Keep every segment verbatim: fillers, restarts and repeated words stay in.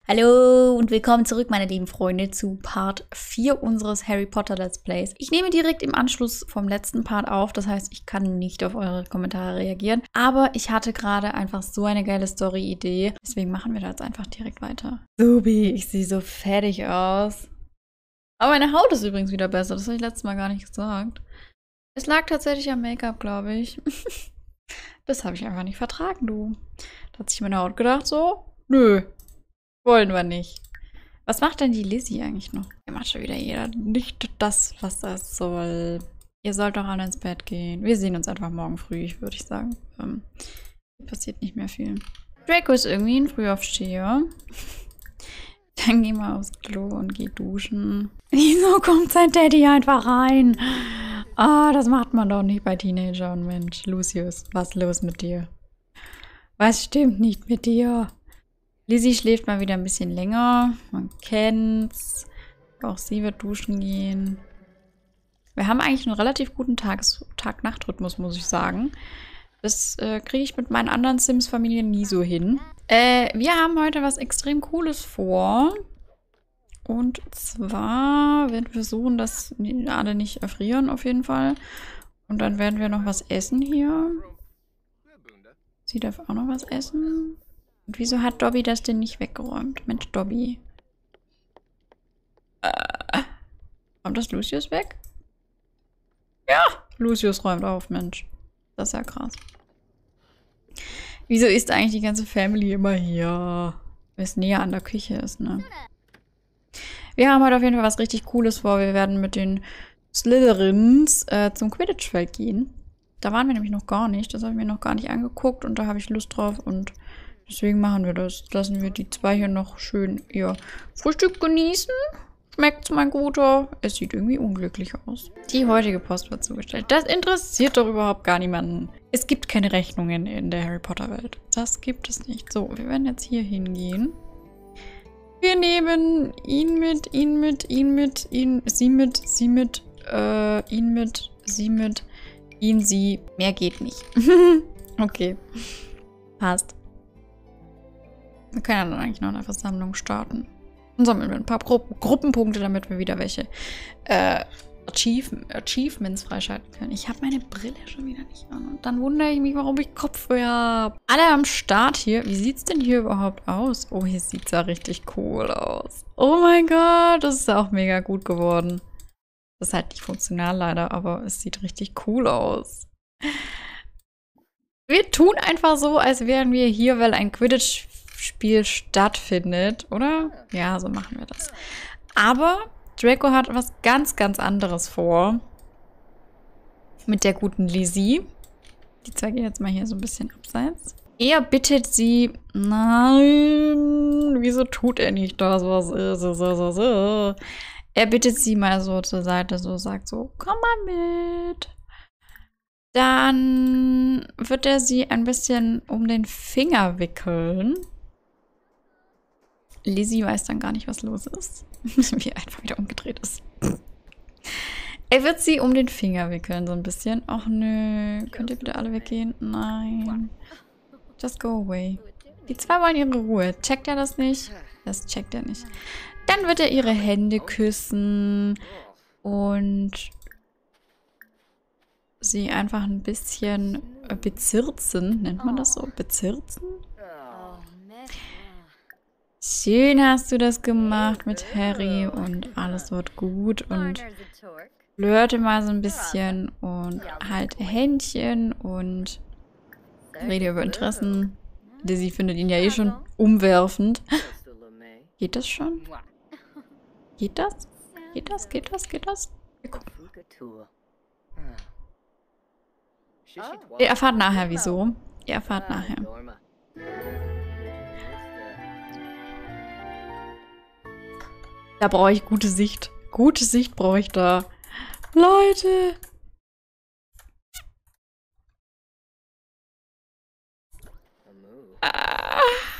Hallo und willkommen zurück, meine lieben Freunde, zu Part vier unseres Harry Potter Let's Plays. Ich nehme direkt im Anschluss vom letzten Part auf, das heißt, ich kann nicht auf eure Kommentare reagieren. Aber ich hatte gerade einfach so eine geile Story-Idee, deswegen machen wir da jetzt einfach direkt weiter. Subi, ich sehe so fertig aus. Aber meine Haut ist übrigens wieder besser, das habe ich letztes Mal gar nicht gesagt. Es lag tatsächlich am Make-up, glaube ich. Das habe ich einfach nicht vertragen, du. Da hat sich meine Haut gedacht so, nö. Wollen wir nicht. Was macht denn die Lizzie eigentlich noch? Ihr macht schon wieder jeder nicht das, was das soll. Ihr sollt doch alle ins Bett gehen. Wir sehen uns einfach morgen früh, würde ich sagen. Ähm, passiert nicht mehr viel. Draco ist irgendwie ein Frühaufsteher. Dann geh mal aufs Klo und geh duschen. Wieso kommt sein Daddy einfach rein? Ah, das macht man doch nicht bei Teenagern, Mensch. Lucius, was ist los mit dir? Was stimmt nicht mit dir? Lizzie schläft mal wieder ein bisschen länger. Man kennt's. Auch sie wird duschen gehen. Wir haben eigentlich einen relativ guten Tages- Tag-Nacht-Rhythmus, muss ich sagen. Das äh, kriege ich mit meinen anderen Sims-Familien nie so hin. Äh, wir haben heute was extrem Cooles vor. Und zwar werden wir versuchen, dass alle nicht erfrieren, auf jeden Fall. Und dann werden wir noch was essen hier. Sie darf auch noch was essen. Und wieso hat Dobby das denn nicht weggeräumt? Mensch, Dobby. Äh, räumt das Lucius weg? Ja, Lucius räumt auf, Mensch. Das ist ja krass. Wieso ist eigentlich die ganze Family immer hier? Weil es näher an der Küche ist, ne? Wir haben heute auf jeden Fall was richtig Cooles vor. Wir werden mit den Slytherins äh, zum Quidditch-Feld gehen. Da waren wir nämlich noch gar nicht. Das habe ich mir noch gar nicht angeguckt und da habe ich Lust drauf und deswegen machen wir das. Lassen wir die zwei hier noch schön ihr Frühstück genießen. Schmeckt's, mein Guter? Es sieht irgendwie unglücklich aus. Die heutige Post wird zugestellt. Das interessiert doch überhaupt gar niemanden. Es gibt keine Rechnungen in der Harry Potter Welt. Das gibt es nicht. So, wir werden jetzt hier hingehen. Wir nehmen ihn mit, ihn mit, ihn mit, ihn, sie mit, sie mit, äh, ihn mit, sie mit, ihn, sie. Mehr geht nicht. Okay. Passt. Wir können ja dann eigentlich noch eine Versammlung starten. Und sammeln wir ein paar Gru Gruppenpunkte, damit wir wieder welche äh, Achieve Achievements freischalten können. Ich habe meine Brille schon wieder nicht an. Und dann wundere ich mich, warum ich Kopfweh habe. Alle am Start hier. Wie sieht es denn hier überhaupt aus? Oh, hier sieht es ja richtig cool aus. Oh mein Gott, das ist auch mega gut geworden. Das ist halt nicht funktional leider, aber es sieht richtig cool aus. Wir tun einfach so, als wären wir hier, weil ein Quidditch Spiel stattfindet, oder? Ja, so machen wir das. Aber Draco hat was ganz, ganz anderes vor. Mit der guten Lizzie. Die zeige ich jetzt mal hier so ein bisschen abseits. Er bittet sie, nein, wieso tut er nicht das, was ist? So, so, so, so. Er bittet sie mal so zur Seite, so sagt so, komm mal mit. Dann wird er sie ein bisschen um den Finger wickeln. Lizzie weiß dann gar nicht, was los ist. Wie er einfach wieder umgedreht ist. Er wird sie um den Finger wickeln, so ein bisschen. Ach nö, könnt ihr bitte alle weggehen? Nein. Just go away. Die zwei wollen ihre Ruhe. Checkt er das nicht? Das checkt er nicht. Dann wird er ihre Hände küssen und sie einfach ein bisschen bezirzen. Nennt man das so? Bezirzen? Schön hast du das gemacht mit Harry und alles wird gut und flirte mal so ein bisschen und halt Händchen und rede über Interessen. Lizzie findet ihn ja eh schon umwerfend. Geht das schon? Geht das? Geht das? Geht das? Geht das? Wir gucken. Ihr erfahrt nachher, wieso. Ihr erfahrt nachher. Da brauche ich gute Sicht. Gute Sicht brauche ich da. Leute! Ah.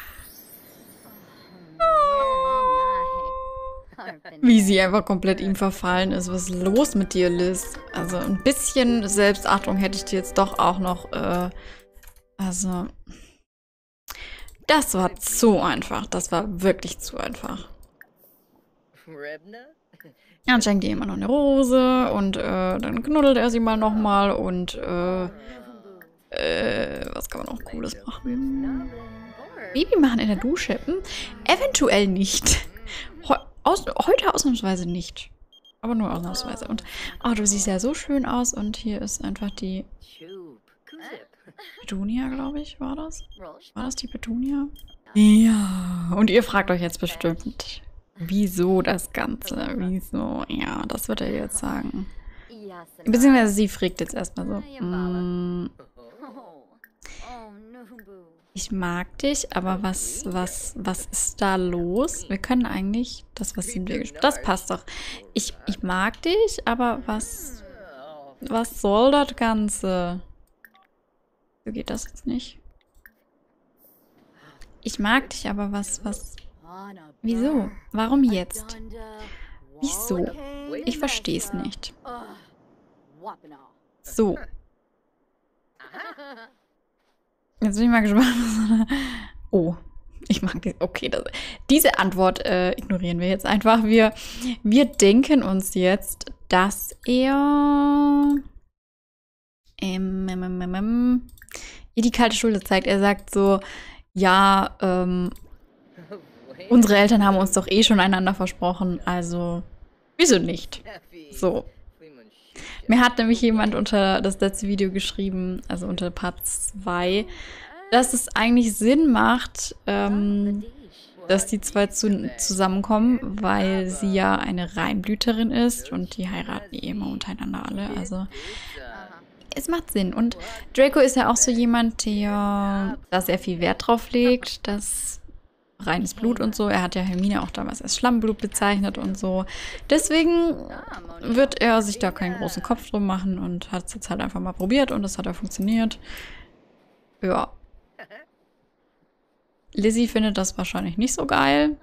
Wie sie einfach komplett ihm verfallen ist. Was ist los mit dir, Liz? Also ein bisschen Selbstachtung hätte ich dir jetzt doch auch noch, äh, also Das war zu einfach. Das war wirklich zu einfach. Dann schenkt ihr immer noch eine Rose und äh, dann knuddelt er sie mal nochmal und äh, äh, was kann man noch Cooles machen? Baby machen in der Dusche? Hm? Eventuell nicht. He aus heute ausnahmsweise nicht. Aber nur ausnahmsweise. Und oh, du siehst ja so schön aus und hier ist einfach die Petunia, glaube ich, war das? War das die Petunia? Ja, und ihr fragt euch jetzt bestimmt, wieso das Ganze? Wieso? Ja, das wird er jetzt sagen. Beziehungsweise sie fragt jetzt erstmal so. Mm, ich mag dich, aber was, was, was ist da los? Wir können eigentlich, das, was sind wir gespielt? Das passt doch. Ich, ich mag dich, aber was, was soll das Ganze? So geht das jetzt nicht. Ich mag dich, aber was, was... Wieso? Warum jetzt? Wieso? Ich verstehe es nicht. So. Jetzt bin ich mal gespannt. Oh. Ich mag die... Okay, das, diese Antwort äh, ignorieren wir jetzt einfach. Wir, wir denken uns jetzt, dass er... Ähm, ähm, ähm, ähm, ihr die kalte Schulter zeigt. Er sagt so... Ja, ähm, unsere Eltern haben uns doch eh schon einander versprochen, also wieso nicht? So. Mir hat nämlich jemand unter das letzte Video geschrieben, also unter Part zwei, dass es eigentlich Sinn macht, ähm, dass die zwei zu, zusammenkommen, weil sie ja eine Reinblüterin ist und die heiraten eh immer untereinander alle, also... Es macht Sinn. Und Draco ist ja auch so jemand, der da sehr viel Wert drauf legt, dass reines Blut und so. Er hat ja Hermine auch damals als Schlammblut bezeichnet und so. Deswegen wird er sich da keinen großen Kopf drum machen und hat es jetzt halt einfach mal probiert und das hat ja funktioniert. Ja. Lizzie findet das wahrscheinlich nicht so geil.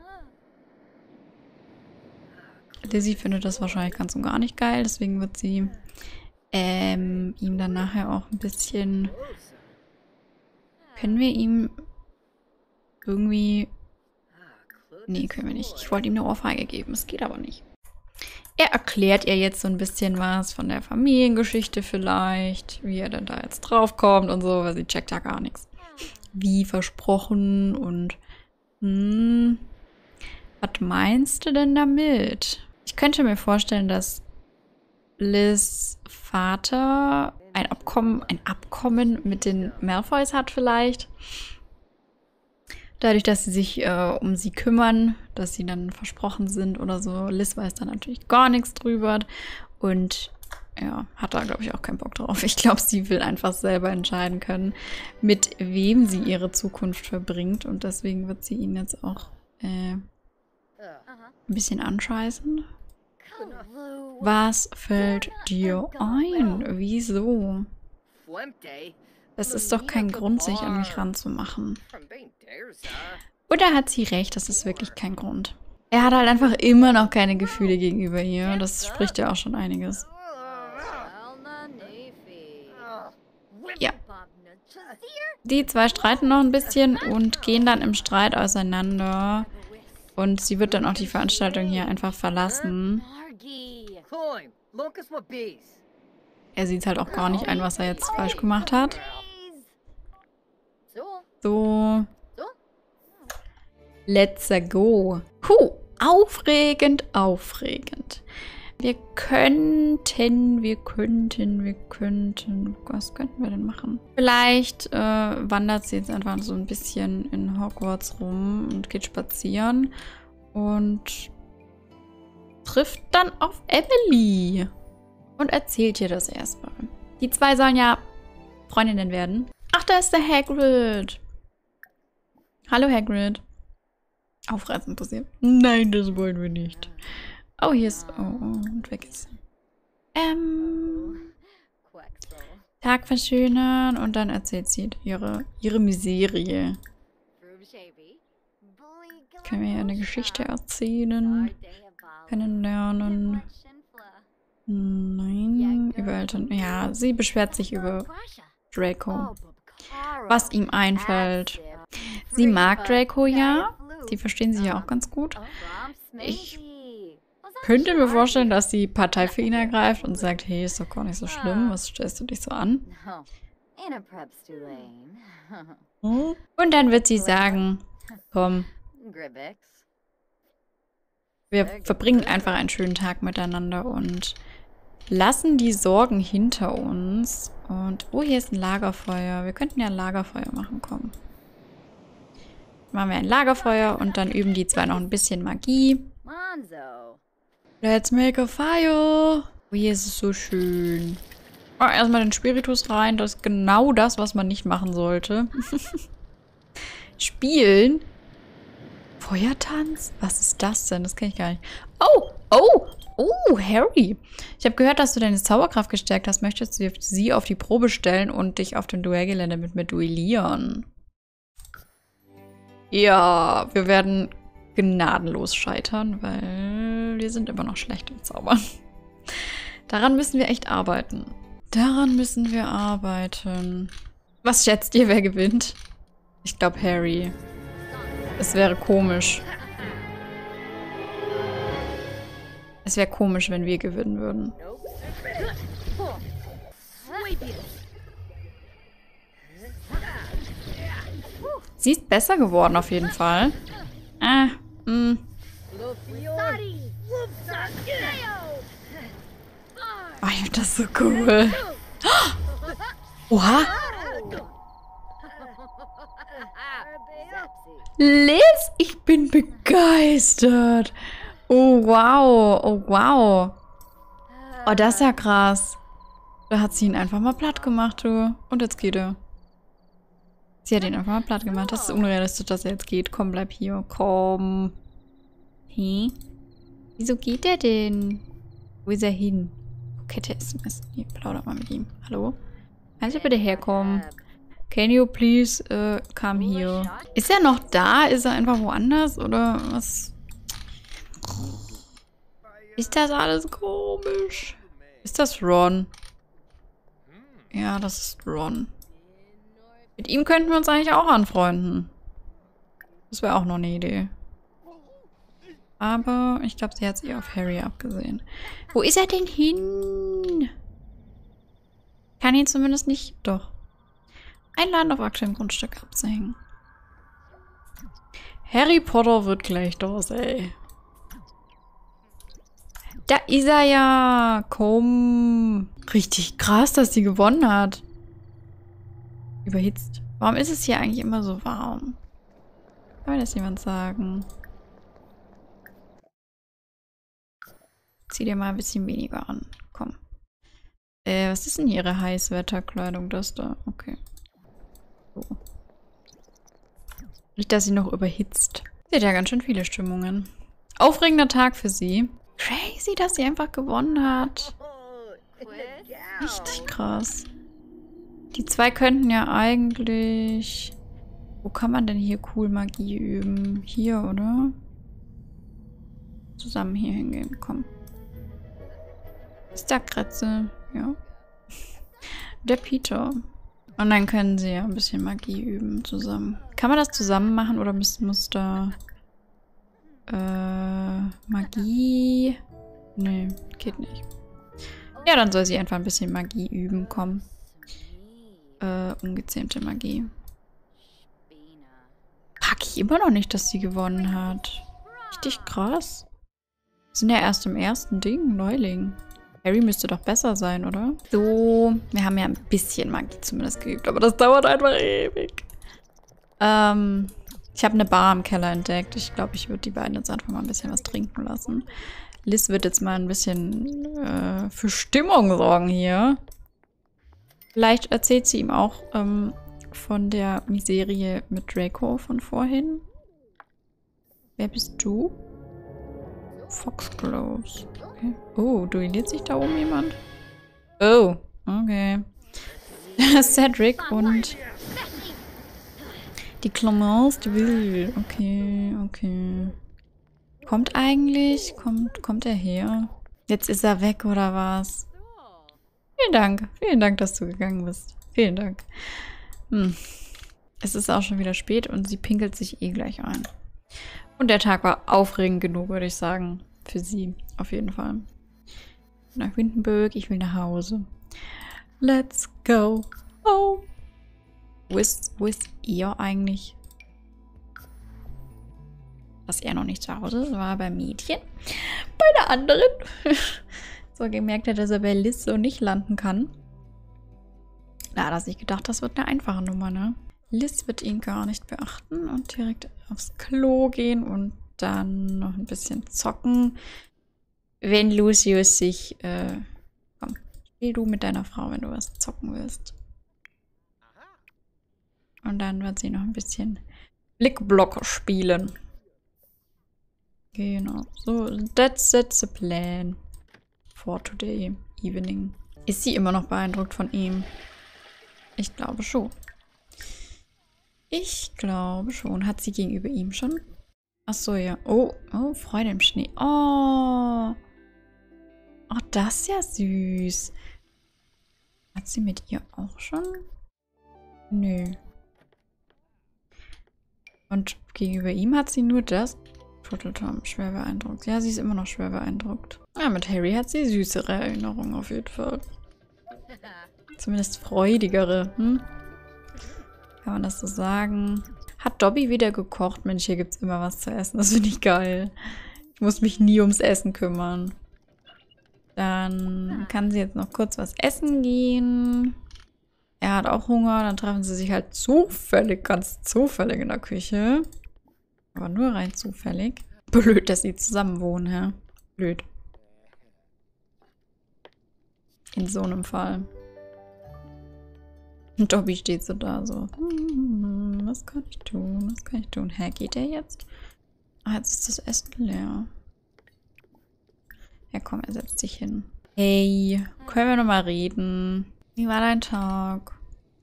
Lizzie findet das wahrscheinlich ganz und gar nicht geil, deswegen wird sie... Ähm, ihm dann nachher auch ein bisschen... Können wir ihm irgendwie... Nee, können wir nicht. Ich wollte ihm eine Ohrfeige geben, es geht aber nicht. Er erklärt ihr jetzt so ein bisschen was von der Familiengeschichte vielleicht, wie er denn da jetzt draufkommt und so, weil sie checkt ja gar nichts. Wie versprochen und... Hm, was meinst du denn damit? Ich könnte mir vorstellen, dass Liz' Vater ein Abkommen, ein Abkommen mit den Malfoys hat vielleicht. Dadurch, dass sie sich äh, um sie kümmern, dass sie dann versprochen sind oder so. Liz weiß da natürlich gar nichts drüber und ja, hat da, glaube ich, auch keinen Bock drauf. Ich glaube, sie will einfach selber entscheiden können, mit wem sie ihre Zukunft verbringt und deswegen wird sie ihn jetzt auch äh, ein bisschen anscheißen. Was fällt dir ein? Wieso? Das ist doch kein Grund, sich an mich ranzumachen. Oder hat sie recht, das ist wirklich kein Grund. Er hat halt einfach immer noch keine Gefühle gegenüber ihr. Das spricht ja auch schon einiges. Ja. Die zwei streiten noch ein bisschen und gehen dann im Streit auseinander. Und sie wird dann auch die Veranstaltung hier einfach verlassen. Er sieht halt auch gar nicht ein, was er jetzt falsch gemacht hat. So. Let's go. Puh, aufregend, aufregend. Wir könnten, wir könnten, wir könnten, was könnten wir denn machen? Vielleicht äh, wandert sie jetzt einfach so ein bisschen in Hogwarts rum und geht spazieren und trifft dann auf Emily und erzählt ihr das erstmal. Die zwei sollen ja Freundinnen werden. Ach, da ist der Hagrid. Hallo Hagrid. Aufreißen passiert. Nein, das wollen wir nicht. Oh, hier ist... Oh, oh, und weg ist sie. Ähm... Tag verschönern und dann erzählt sie ihre, ihre Miserie. Können wir ihr eine Geschichte erzählen? Kennenlernen? Nein, über Eltern. Ja, sie beschwert sich über Draco. Was ihm einfällt. Sie mag Draco ja. Die verstehen sich ja auch ganz gut. Ich könnte mir vorstellen, dass sie Partei für ihn ergreift und sagt, hey, ist doch gar nicht so schlimm. Was stellst du dich so an? Und dann wird sie sagen, komm, wir verbringen einfach einen schönen Tag miteinander und lassen die Sorgen hinter uns. Und, oh, hier ist ein Lagerfeuer. Wir könnten ja ein Lagerfeuer machen, komm. Machen wir ein Lagerfeuer und dann üben die zwei noch ein bisschen Magie. Let's make a fire. Oh, hier ist es so schön. Oh, erstmal den Spiritus rein. Das ist genau das, was man nicht machen sollte. Spielen. Feuertanz? Was ist das denn? Das kenne ich gar nicht. Oh, oh, oh, Harry. Ich habe gehört, dass du deine Zauberkraft gestärkt hast. Möchtest du sie auf die Probe stellen und dich auf dem Duellgelände mit mir duellieren? Ja, wir werden gnadenlos scheitern, weil wir sind immer noch schlecht im Zaubern. Daran müssen wir echt arbeiten. Daran müssen wir arbeiten. Was schätzt ihr, wer gewinnt? Ich glaube Harry. Es wäre komisch. Es wäre komisch, wenn wir gewinnen würden. Sie ist besser geworden auf jeden Fall. Ah, mh. Oh, ich finde das so cool. Oha. Liz, ich bin begeistert. Oh, wow. Oh, wow. Oh, das ist ja krass. Da hat sie ihn einfach mal platt gemacht, du. Und jetzt geht er. Sie hat ihn einfach mal platt gemacht. Das ist unrealistisch, dass er jetzt geht. Komm, bleib hier. Komm. Hä? Wieso geht er denn? Wo ist er hin? Kette essen ist. Hier, plaudert mal mit ihm. Hallo? Kannst du bitte herkommen? Can you please uh, come here? Ist er noch da? Ist er einfach woanders? Oder was? Ist das alles komisch? Ist das Ron? Ja, das ist Ron. Mit ihm könnten wir uns eigentlich auch anfreunden. Das wäre auch noch eine Idee. Aber ich glaube, sie hat sich auf Harry abgesehen. Wo ist er denn hin? Kann ihn zumindest nicht... Doch. Einladen, auf aktuellem Grundstück abzuhängen. Harry Potter wird gleich los, ey. Da ist er ja. Komm. Richtig krass, dass sie gewonnen hat. Überhitzt. Warum ist es hier eigentlich immer so warm? Kann mir das jemand sagen? Zieh dir mal ein bisschen weniger an. Komm. Äh, was ist denn ihre Heißwetterkleidung? Das da. Okay. So. Nicht, dass sie noch überhitzt. Sie hat ja ganz schön viele Stimmungen. Aufregender Tag für sie. Crazy, dass sie einfach gewonnen hat. Richtig krass. Die zwei könnten ja eigentlich... Wo kann man denn hier cool Magie üben? Hier, oder? Zusammen hier hingehen, komm. Ist da Kretze? Ja. Der Peter. Und dann können sie ja ein bisschen Magie üben zusammen. Kann man das zusammen machen oder muss, muss da... Äh... Magie... Nee, geht nicht. Ja, dann soll sie einfach ein bisschen Magie üben, komm. Äh, ungezähmte Magie. Pack ich immer noch nicht, dass sie gewonnen hat. Richtig krass. Wir sind ja erst im ersten Ding, Neuling. Harry müsste doch besser sein, oder? So, wir haben ja ein bisschen Magie zumindest geübt, aber das dauert einfach ewig. Ähm, ich habe eine Bar im Keller entdeckt. Ich glaube, ich würde die beiden jetzt einfach mal ein bisschen was trinken lassen. Liz wird jetzt mal ein bisschen äh, für Stimmung sorgen hier. Vielleicht erzählt sie ihm auch ähm, von der Miserie mit Draco von vorhin. Wer bist du? Foxglove. Okay. Oh, duelliert sich da oben jemand? Oh, okay. Cedric und die Clemence de Ville. Okay, okay. Kommt eigentlich? Kommt, kommt er her? Jetzt ist er weg, oder was? Vielen Dank. Vielen Dank, dass du gegangen bist. Vielen Dank. Hm. Es ist auch schon wieder spät und sie pinkelt sich eh gleich ein. Und der Tag war aufregend genug, würde ich sagen. Für sie, auf jeden Fall. Nach Windenburg, ich will nach Hause. Let's go home. Wo ist, wo ist er eigentlich? Dass er noch nicht zu Hause ist, war beim Mädchen. Bei der anderen. So gemerkt hat, dass er bei Liz so nicht landen kann. Da hat er sich gedacht, das wird eine einfache Nummer, ne? Liz wird ihn gar nicht beachten und direkt aufs Klo gehen und dann noch ein bisschen zocken. Wenn Lucius sich, äh, komm, spiel du mit deiner Frau, wenn du was zocken willst. Und dann wird sie noch ein bisschen Blickblock spielen. Genau, so, that's, that's the plan for today evening. Ist sie immer noch beeindruckt von ihm? Ich glaube schon. Ich glaube schon. Hat sie gegenüber ihm schon? Ach so, ja. Oh, oh, Freude im Schnee. Oh. Oh, das ist ja süß. Hat sie mit ihr auch schon? Nö. Und gegenüber ihm hat sie nur das? Turteltom, schwer beeindruckt. Ja, sie ist immer noch schwer beeindruckt. Ja, mit Harry hat sie süßere Erinnerungen auf jeden Fall. Zumindest freudigere, hm? Kann man das so sagen? Hat Dobby wieder gekocht? Mensch, hier gibt es immer was zu essen. Das finde ich geil. Ich muss mich nie ums Essen kümmern. Dann kann sie jetzt noch kurz was essen gehen. Er hat auch Hunger. Dann treffen sie sich halt zufällig, ganz zufällig in der Küche. Aber nur rein zufällig. Blöd, dass sie zusammen wohnen, ja. Blöd. In so einem Fall. Und Dobby steht so da, so. Hm, was kann ich tun? Was kann ich tun? Hä, geht der jetzt? Ah, jetzt ist das Essen leer. Ja, komm, er setzt sich hin. Hey, können wir nochmal reden? Wie war dein Tag?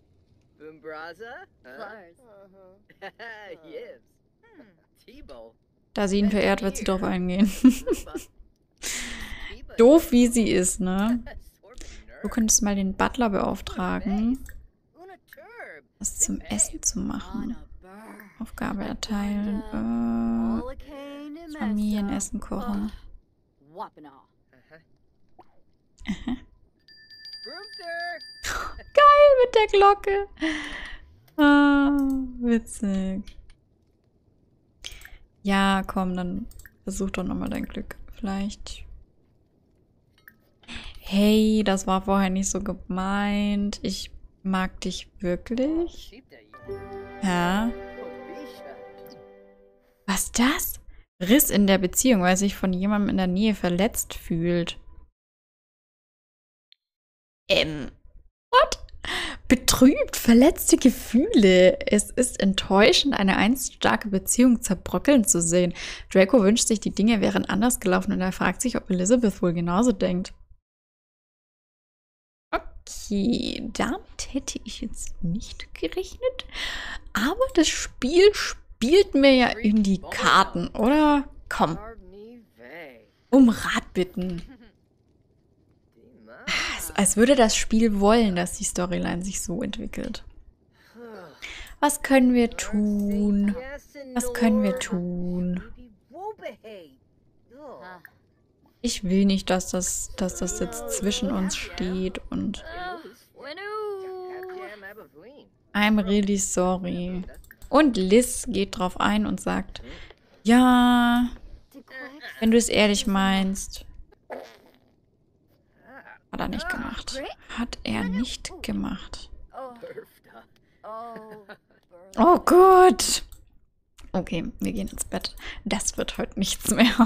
Da sie ihn verehrt, wird sie drauf eingehen. Doof, wie sie ist, ne? Du könntest mal den Butler beauftragen, was zum Essen zu machen. Aufgabe erteilen. Äh, Familienessen kochen. Geil mit der Glocke. Ah, witzig. Ja, komm, dann versuch doch nochmal dein Glück. Vielleicht. Hey, das war vorher nicht so gemeint. Ich mag dich wirklich. Ja. Was ist das? Riss in der Beziehung, weil er sich von jemandem in der Nähe verletzt fühlt. Ähm, what? Betrübt, verletzte Gefühle. Es ist enttäuschend, eine einst starke Beziehung zerbröckeln zu sehen. Draco wünscht sich, die Dinge wären anders gelaufen und er fragt sich, ob Elizabeth wohl genauso denkt. Okay, damit hätte ich jetzt nicht gerechnet. Aber das Spiel spielt mir ja in die Karten, oder? Komm. Um Rat bitten. Als würde das Spiel wollen, dass die Storyline sich so entwickelt. Was können wir tun? Was können wir tun? Ich will nicht, dass das, dass das jetzt zwischen uns steht und... I'm really sorry. Und Liz geht drauf ein und sagt, ja, wenn du es ehrlich meinst... Hat er nicht gemacht. Hat er nicht gemacht. Oh Gott. Okay, wir gehen ins Bett. Das wird heute nichts mehr.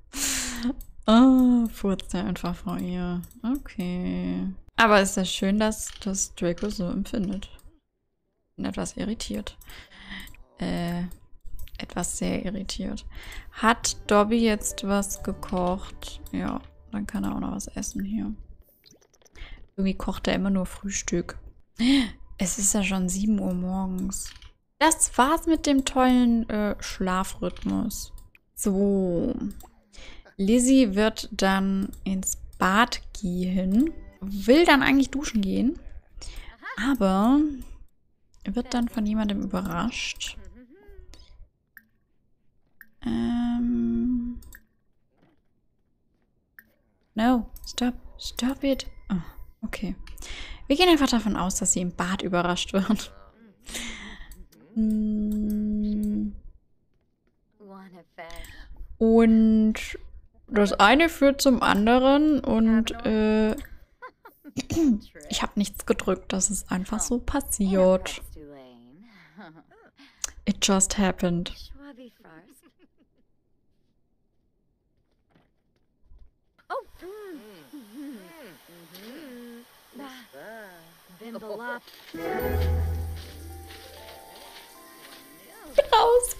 Oh, furzt er einfach vor ihr. Okay. Aber ist ja schön, dass das Draco so empfindet. Bin etwas irritiert. Äh, etwas sehr irritiert. Hat Dobby jetzt was gekocht? Ja, dann kann er auch noch was essen hier. Irgendwie kocht er immer nur Frühstück. Es ist ja schon sieben Uhr morgens. Das war's mit dem tollen äh, Schlafrhythmus. So. Lizzie wird dann ins Bad gehen. Will dann eigentlich duschen gehen. Aber wird dann von jemandem überrascht. Ähm. No, stop, stop it. Oh, okay. Wir gehen einfach davon aus, dass sie im Bad überrascht wird. Und das eine führt zum anderen und äh, ich habe nichts gedrückt. Das ist einfach so passiert. It just happened. Raus.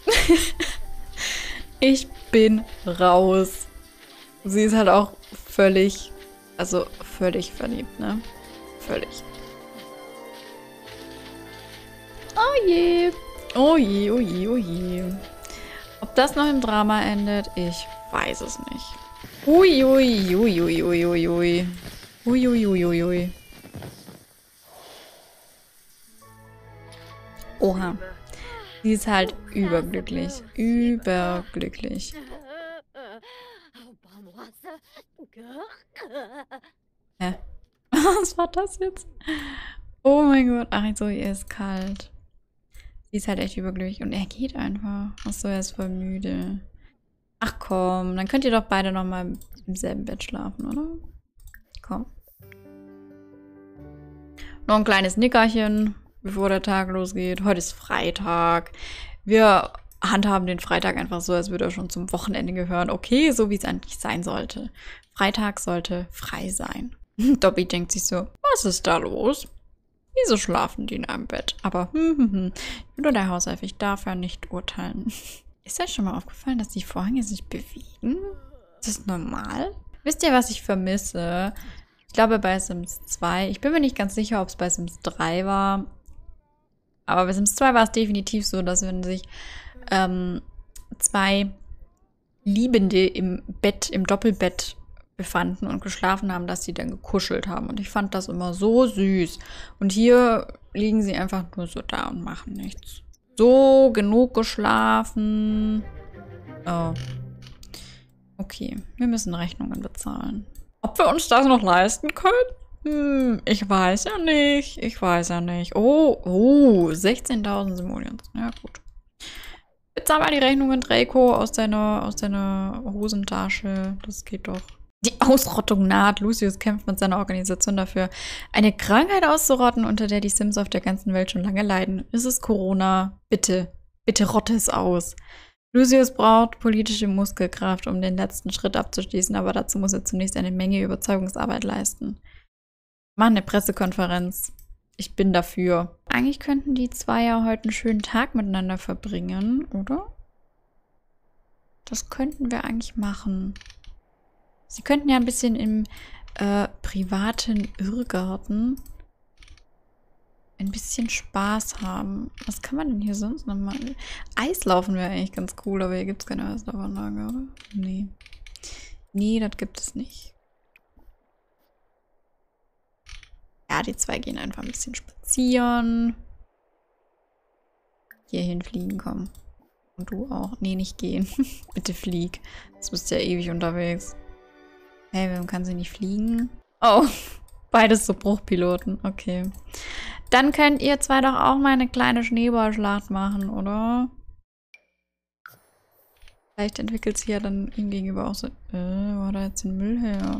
Ich bin raus. Sie ist halt auch völlig, also völlig verliebt, ne? Völlig. Oh je. Oh je, oh je, oh je. Ob das noch im Drama endet, ich weiß es nicht. Ui, ui, ui, ui, ui, ui, ui. Ui, ui, ui, ui, ui. Oha. Sie ist halt überglücklich. Überglücklich. Hä? Was war das jetzt? Oh mein Gott. Ach so, ihr ist kalt. Sie ist halt echt überglücklich. Und er geht einfach. Ach so, er ist voll müde. Ach komm, dann könnt ihr doch beide nochmal im selben Bett schlafen, oder? Komm. Noch ein kleines Nickerchen, bevor der Tag losgeht. Heute ist Freitag. Wir handhaben den Freitag einfach so, als würde er schon zum Wochenende gehören. Okay, so wie es eigentlich sein sollte. Freitag sollte frei sein. Dobby denkt sich so, was ist da los? Wieso schlafen die in einem Bett? Aber hm, hm, hm. Ich bin nur der Hauself, ich darf ja nicht urteilen. Ist euch schon mal aufgefallen, dass die Vorhänge sich bewegen? Ist das normal? Wisst ihr, was ich vermisse? Ich glaube bei Sims zwei. Ich bin mir nicht ganz sicher, ob es bei Sims drei war. Aber bei Sims zwei war es definitiv so, dass wenn sich ähm, zwei Liebende im Bett, im Doppelbett befanden und geschlafen haben, dass sie dann gekuschelt haben. Und ich fand das immer so süß. Und hier liegen sie einfach nur so da und machen nichts. So, genug geschlafen. Oh. Okay, wir müssen Rechnungen bezahlen. Ob wir uns das noch leisten können? Hm, ich weiß ja nicht. Ich weiß ja nicht. Oh, oh, sechzehntausend Simoleons. Ja, gut. Bezahl mal die Rechnungen, Draco, aus deiner, aus deiner Hosentasche. Das geht doch. Die Ausrottung naht. Lucius kämpft mit seiner Organisation dafür, eine Krankheit auszurotten, unter der die Sims auf der ganzen Welt schon lange leiden. Ist es Corona? Bitte, bitte rotte es aus. Lucius braucht politische Muskelkraft, um den letzten Schritt abzuschließen, aber dazu muss er zunächst eine Menge Überzeugungsarbeit leisten. Mach eine Pressekonferenz. Ich bin dafür. Eigentlich könnten die zwei ja heute einen schönen Tag miteinander verbringen, oder? Das könnten wir eigentlich machen. Sie könnten ja ein bisschen im äh, privaten Irrgarten ein bisschen Spaß haben. Was kann man denn hier sonst noch mal? Eislaufen wäre eigentlich ganz cool, aber hier gibt es keine Eislaufanlage, oder? Nee. Nee, das gibt es nicht. Ja, die zwei gehen einfach ein bisschen spazieren. Hierhin fliegen, komm. Und du auch. Nee, nicht gehen. Bitte flieg. Du bist ja ewig unterwegs. Hey, warum kann sie nicht fliegen? Oh, beides so Bruchpiloten. Okay. Dann könnt ihr zwei doch auch mal eine kleine Schneeballschlacht machen, oder? Vielleicht entwickelt sich ja dann ihm gegenüber auch so... Äh, wo hat er jetzt den Müll her?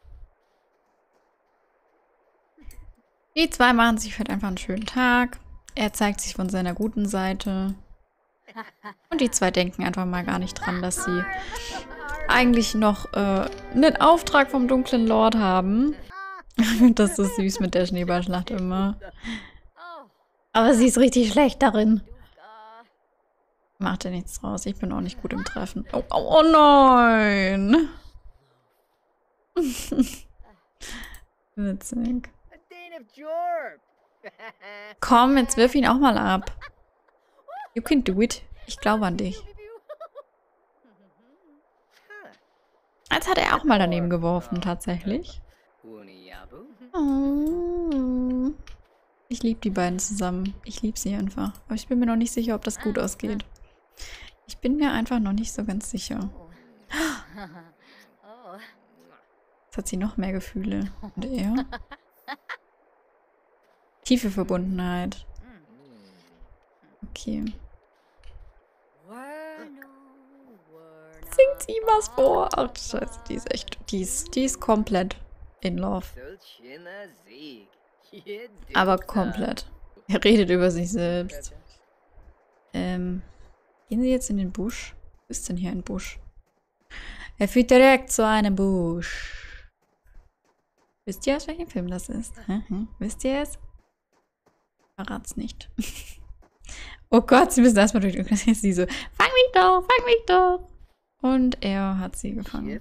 Die zwei machen sich heute einfach einen schönen Tag. Er zeigt sich von seiner guten Seite. Und die zwei denken einfach mal gar nicht dran, dass sie eigentlich noch äh, einen Auftrag vom dunklen Lord haben. Das ist süß mit der Schneeballschlacht immer. Aber sie ist richtig schlecht darin. Macht ja nichts draus. Ich bin auch nicht gut im Treffen. Oh, oh, oh nein! Witzig. Komm, jetzt wirf ihn auch mal ab. You can do it. Ich glaube an dich. Jetzt hat er auch mal daneben geworfen, tatsächlich. Oh. Ich liebe die beiden zusammen. Ich liebe sie einfach. Aber ich bin mir noch nicht sicher, ob das gut ausgeht. Ich bin mir einfach noch nicht so ganz sicher. Jetzt hat sie noch mehr Gefühle. Und er? Tiefe Verbundenheit. Okay. Singt sie ihm was vor? Ach, Scheiße, die ist echt, die ist, die ist komplett in love. Aber komplett. Er redet über sich selbst. Ähm, gehen Sie jetzt in den Busch? Wo ist denn hier ein Busch? Er führt direkt zu einem Busch. Wisst ihr, aus welchem Film das ist? Hm? Wisst ihr es? Verrat's nicht. Oh Gott, sie müssen erstmal durch. Sie so, fang mich doch, fang mich doch. Und er hat sie gefangen.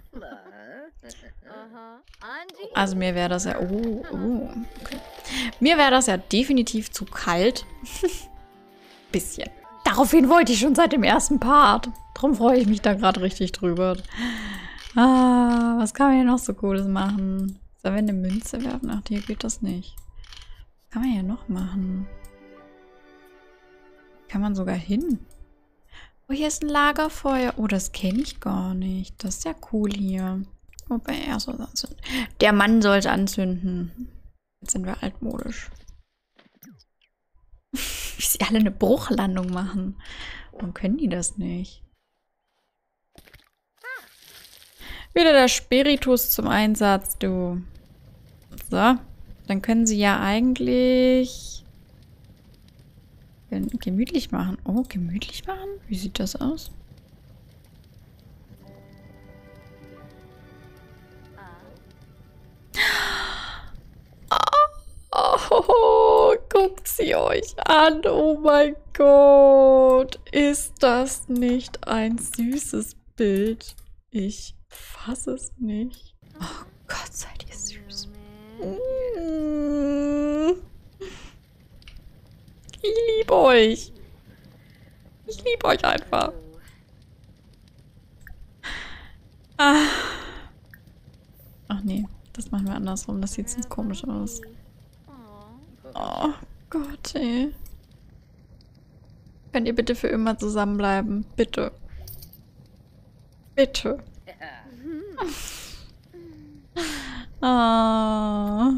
Also mir wäre das ja... Oh, oh, okay. Mir wäre das ja definitiv zu kalt. Bisschen. Daraufhin wollte ich schon seit dem ersten Part. Darum freue ich mich da gerade richtig drüber. Ah, was kann man hier noch so Cooles machen? Sollen wir eine Münze werfen? Ach, hier geht das nicht. Was kann man hier noch machen? Kann man sogar hin. Oh, hier ist ein Lagerfeuer. Oh, das kenne ich gar nicht. Das ist ja cool hier. Wobei er soll anzünden. Der Mann sollte anzünden. Jetzt sind wir altmodisch. Wie sie alle eine Bruchlandung machen. Warum können die das nicht? Wieder der Spiritus zum Einsatz, du. So. Dann können sie ja eigentlich gemütlich machen. Oh, gemütlich machen? Wie sieht das aus? Oh, guckt sie euch an. Oh mein Gott. Ist das nicht ein süßes Bild? Ich fasse es nicht. Oh Gott, seid ihr süß. Mm. Ich liebe euch. Ich liebe euch einfach. Ah. Ach nee, das machen wir andersrum. Das sieht sonst komisch aus. Oh Gott, ey. Könnt ihr bitte für immer zusammenbleiben? Bitte. Bitte. Ah.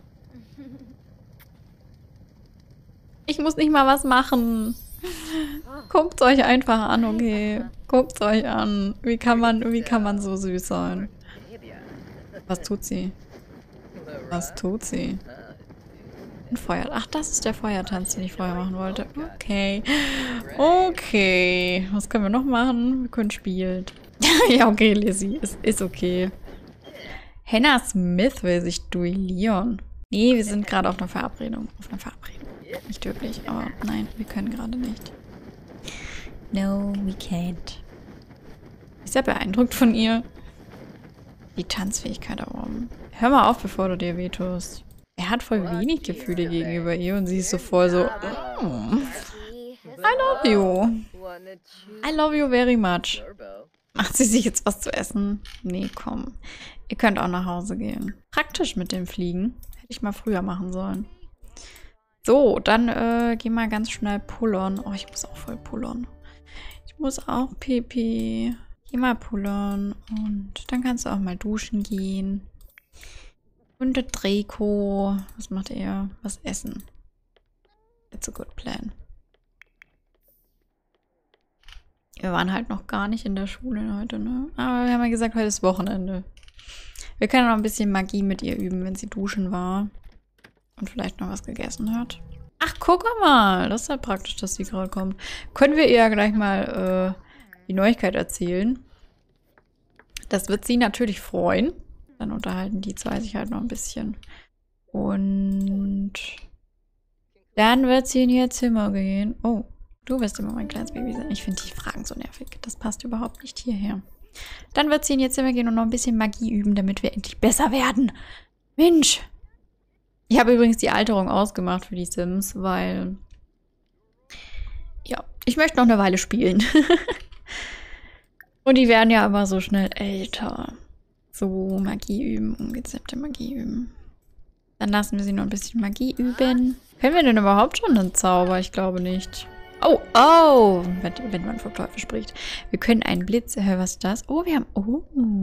Ich muss nicht mal was machen. Guckt euch einfach an, okay. Guckt euch an. Wie kann man, wie kann man so süß sein? Was tut sie? Was tut sie? Ein Feuer. Ach, das ist der Feuertanz, den ich vorher machen wollte. Okay. Okay. Was können wir noch machen? Wir können spielen. Ja, okay, Lizzie. Es ist okay. Hannah Smith will sich duellieren. Nee, wir sind gerade auf einer Verabredung. Auf einer Verabredung. Nicht wirklich, aber nein, wir können gerade nicht. No, we can't. Ich bin sehr beeindruckt von ihr. Die Tanzfähigkeit aber. Hör mal auf, bevor du dir wehtust. Er hat voll wenig Gefühle gegenüber ihr und sie ist so voll so, oh, I love you. I love you very much. Macht sie sich jetzt was zu essen? Nee, komm. Ihr könnt auch nach Hause gehen. Praktisch mit dem Fliegen. Hätte ich mal früher machen sollen. So, dann äh, geh mal ganz schnell pullern. Oh, ich muss auch voll pullern. Ich muss auch pipi. Geh mal pullern. Und dann kannst du auch mal duschen gehen. Und der Draco. Was macht er? Was essen? It's a good plan. Wir waren halt noch gar nicht in der Schule heute, ne? Aber wir haben ja gesagt, heute ist Wochenende. Wir können noch ein bisschen Magie mit ihr üben, wenn sie duschen war. Und vielleicht noch was gegessen hat. Ach, guck mal. Das ist halt praktisch, dass sie gerade kommt. Können wir ihr ja gleich mal äh, die Neuigkeit erzählen. Das wird sie natürlich freuen. Dann unterhalten die zwei sich halt noch ein bisschen. Und dann wird sie in ihr Zimmer gehen. Oh, du wirst immer mein kleines Baby sein. Ich finde die Fragen so nervig. Das passt überhaupt nicht hierher. Dann wird sie in ihr Zimmer gehen und noch ein bisschen Magie üben, damit wir endlich besser werden. Mensch! Ich habe übrigens die Alterung ausgemacht für die Sims, weil ja, ich möchte noch eine Weile spielen. Und die werden ja aber so schnell älter. So, Magie üben, ungezähmte Magie üben. Dann lassen wir sie noch ein bisschen Magie üben. Können wir denn überhaupt schon einen Zauber? Ich glaube nicht. Oh, oh, wenn, wenn man vom Teufel spricht. Wir können einen Blitz, äh, was ist das? Oh, wir haben, oh.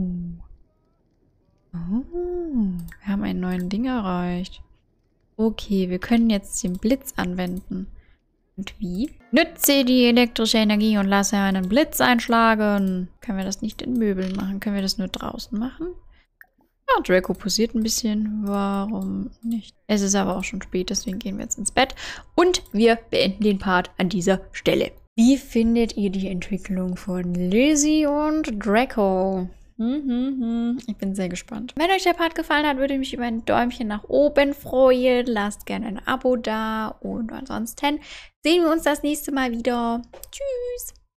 Oh, wir haben einen neuen Ding erreicht. Okay, wir können jetzt den Blitz anwenden. Und wie? Nütze die elektrische Energie und lasse einen Blitz einschlagen. Können wir das nicht in Möbeln machen? Können wir das nur draußen machen? Ja, Draco posiert ein bisschen. Warum nicht? Es ist aber auch schon spät, deswegen gehen wir jetzt ins Bett. Und wir beenden den Part an dieser Stelle. Wie findet ihr die Entwicklung von Lizzie und Draco? Mhm, ich bin sehr gespannt. Wenn euch der Part gefallen hat, würde ich mich über ein Däumchen nach oben freuen. Lasst gerne ein Abo da. Und ansonsten sehen wir uns das nächste Mal wieder. Tschüss!